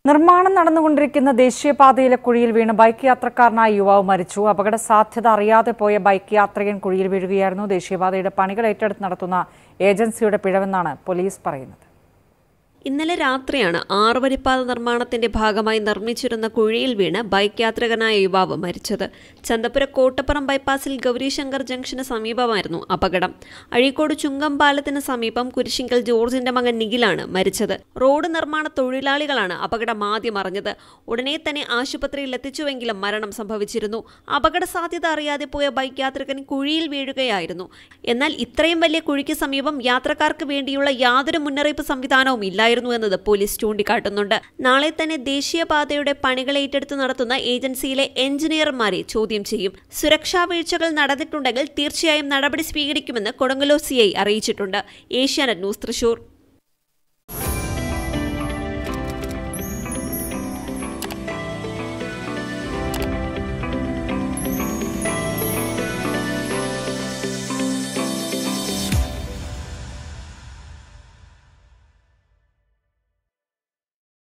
നിർമ്മാണം നടന്നുകൊണ്ടിരിക്കുന്ന ദേശീയപാതയിലെ കുഴിയിൽ വീണ് ബൈക്ക് യാത്രക്കാരനായ യുവാവ് മരിച്ചു. അപകട സാധ്യത അറിയാതെ പോയ ബൈക്ക് യാത്രികൻ കുഴിയിൽ വീഴുകയായിരുന്നു. ദേശീയപാതയുടെ പണികൾ ഏറ്റെടുത്ത് നടത്തുന്ന ഏജൻസിയുടെ പിഴവെന്നാണ് പോലീസ് പറയുന്നത്. ഇന്നലെ രാത്രിയാണ് 6 വരിപ്പാത നിർമ്മാണത്തിന്റെ ഭാഗമായി നിർമ്മിച്ചിരുന്ന കുഴിയിൽ വീണ് ബൈക്ക് യാത്രികനായ യുവാവ് മരിച്ചത്. ചന്തപുര കോട്ടപ്പുറം ബൈപ്പാസിൽ ഗൗരീശങ്കർ ജംഗ്ഷന് സമീപമായിരുന്നു അപകടം. അഴീക്കോട് ചുങ്കം പാലത്തിന് സമീപം കുരിശിങ്കൽ ജോർജിന്റെ മകൻ നിഖിലാണ് മരിച്ചത്. റോഡ് നിർമ്മാണ തൊഴിലാളികളാണ് അപകടം ആദ്യം അറിഞ്ഞത്. ഉടനെ തന്നെ ആശുപത്രിയിൽ എത്തിച്ചുവെങ്കിലും മരണം സംഭവിച്ചിരുന്നു. അപകട സാധ്യത അറിയാതെ പോയ ബൈക്ക് യാത്രികൻ കുഴിയിൽ വീഴുകയായിരുന്നു. എന്നാൽ ഇത്രയും വലിയ കുഴിക്ക് സമീപം യാത്രക്കാർക്ക് വേണ്ടിയുള്ള യാതൊരു മുന്നറിയിപ്പ് സംവിധാനവും ഇല്ല എന്നത് പോലീസ് ചൂണ്ടിക്കാട്ടുന്നുണ്ട്. നാളെ തന്നെ ദേശീയപാതയുടെ പണികൾ ഏറ്റെടുത്ത് നടത്തുന്ന ഏജൻസിയിലെ എഞ്ചിനീയർമാരെ ചോദ്യം ചെയ്യും. സുരക്ഷാ വീഴ്ചകൾ നടന്നിട്ടുണ്ടെങ്കിൽ തീർച്ചയായും നടപടി സ്വീകരിക്കുമെന്ന് കൊടുങ്ങല്ലൂർ CI അറിയിച്ചിട്ടുണ്ട്. ഏഷ്യാനെറ്റ് ന്യൂസ്, തൃശൂർ.